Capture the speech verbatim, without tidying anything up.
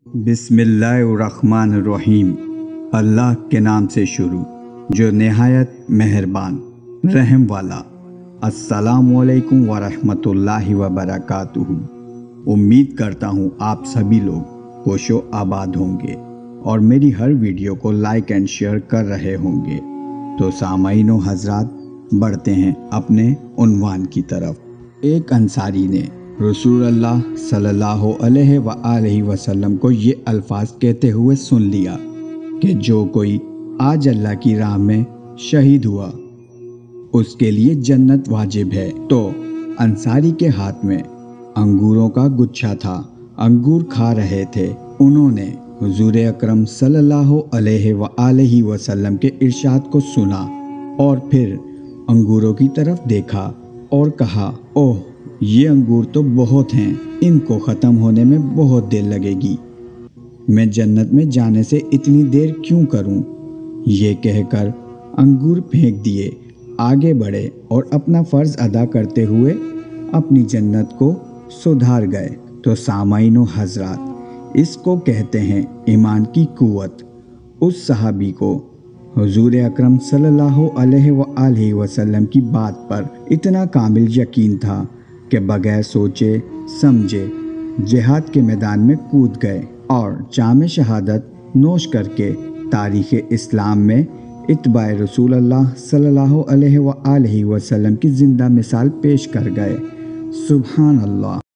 बिस्मिल्लाहिर्रहमानिर्रहीम। अल्लाह के नाम से शुरू जो नहायत मेहरबान रहम वाला। अस्सलामुअलैकुम वरहमतुल्लाहि वबरकातुहू। उम्मीद करता हूँ आप सभी लोग खुशो आबाद होंगे और मेरी हर वीडियो को लाइक एंड शेयर कर रहे होंगे। तो सामाईनो हजरात, बढ़ते हैं अपने उन्वान की तरफ। एक अंसारी ने रसूलुल्लाह सल्लल्लाहु अलैहि वआलैहि वसल्लम को ये अल्फाज कहते हुए सुन लिया कि जो कोई आज अल्लाह की राह में शहीद हुआ उसके लिए जन्नत वाजिब है। तो अंसारी के हाथ में अंगूरों का गुच्छा था, अंगूर खा रहे थे। उन्होंने हुजूर अकरम सल्लल्लाहु अलैहि वआलैहि वसल्लम के इरशाद को सुना और फिर अंगूरों की तरफ देखा और कहा, ओह ये अंगूर तो बहुत हैं, इनको ख़त्म होने में बहुत देर लगेगी, मैं जन्नत में जाने से इतनी देर क्यों करूं? ये कहकर अंगूर फेंक दिए, आगे बढ़े और अपना फ़र्ज़ अदा करते हुए अपनी जन्नत को सुधार गए। तो सामाईनो हजरात, इसको कहते हैं ईमान की कुव्वत। उस सहाबी को हुजूर अकरम सल्लल्लाहु अलैहि वआलैहि वसल्लम की बात पर इतना कामिल यकीन था कि बगैर सोचे समझे जिहाद के मैदान में कूद गए और जामे शहादत नोश करके तारीख़ इस्लाम में इत्बाए रसूलुल्लाह सल्लल्लाहु अलैहि वआलैहि वसल्लम की ज़िंदा मिसाल पेश कर गए। सुभान अल्लाह।